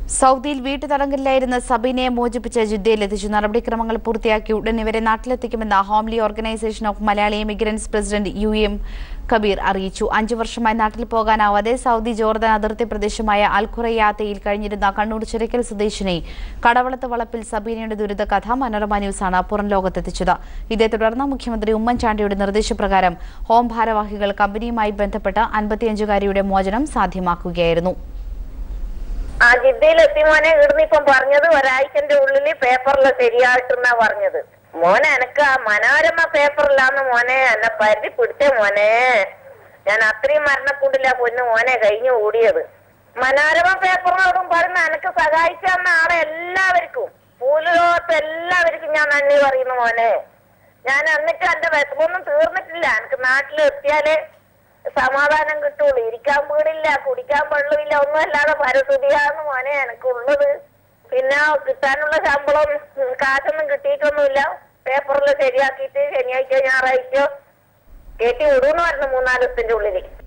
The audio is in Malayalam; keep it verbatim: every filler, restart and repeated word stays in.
സൗദിയിൽ വീട്ടുതടങ്കലിലായിരുന്ന സബീനയെ മോചിപ്പിച്ച് ജിദ്ദയിലെത്തിച്ചു. നടപടിക്രമങ്ങൾ പൂർത്തിയാക്കി ഉടൻ ഇവരെ നാട്ടിലെത്തിക്കുമെന്ന് homely organisation of Malayali immigrants president U M Kabeer അറിയിച്ചു. അഞ്ചു വർഷമായി നാട്ടിൽ പോകാനാവാതെ സൗദി ജോർദാൻ അതിർത്തി പ്രദേശമായ അൽഖുറയാത്തയിൽ കഴിഞ്ഞിരുന്ന കണ്ണൂർ ചിറക്കൽ സ്വദേശിനി കടവളത്ത് വളപ്പിൽ സബീനയുടെ ദുരിതകഥ മനോരമ ന്യൂസാണ് പുറം ലോകത്തെത്തിച്ചത്. ഇതേ തുടർന്ന് മുഖ്യമന്ത്രി ഉമ്മൻചാണ്ടിയുടെ നിർദ്ദേശപ്രകാരം ഹോം ഭാരവാഹികൾ കമ്പനിയുമായി ബന്ധപ്പെട്ട് അൻപത്തിയഞ്ചുകാരിയുടെ മോചനം സാധ്യമാക്കുകയായിരുന്നു. ആ ജിദ്ദയിലെത്തി മോനെ ഇവിടുന്നിപ്പം പറഞ്ഞത് ഒരാഴ്ചന്റെ ഉള്ളില് പേപ്പറില് ശരിയായിട്ടെന്നാ പറഞ്ഞത്. മോനെ എനക്ക് ആ മനോരമ പേപ്പറിലാന്ന് മോനെ എന്നെ പരിധി പിടിച്ച മോനെ. ഞാൻ അത്രയും മരണക്കൂടില്ല പൊന്നു മോനെ കഴിഞ്ഞു കൂടിയത്. മനോരമ പേപ്പറിനോടും പറഞ്ഞ എനക്ക് സഹായിച്ചു തന്ന ആളെ എല്ലാവർക്കും ഭൂലോകത്ത് എല്ലാവർക്കും ഞാൻ നന്ദി പറയുന്നു മോനെ. ഞാൻ എന്നിട്ട് എന്റെ വിഷമൊന്നും തീർന്നിട്ടില്ല. എനിക്ക് നാട്ടിലെത്തിയാലേ സമാധാനം കിട്ടുള്ളൂ. ഇരിക്കാൻ വീടില്ല, കുടിക്കാൻ വെള്ളമില്ല, ഒന്നും അല്ലാതെ പരസുതിയാന്ന് മോനെ എനിക്കുള്ളത്. പിന്നെ കിട്ടാനുള്ള ശമ്പളം കാശൊന്നും കിട്ടിയിട്ടൊന്നുമില്ല. പേപ്പറിൽ ശരിയാക്കിയിട്ട് ശനിയാഴ്ച ഞായറാഴ്ച കയറ്റി വിടുമെന്ന് പറഞ്ഞു മൂന്നാല് ദിവസത്തിന്റെ ഉള്ളില്.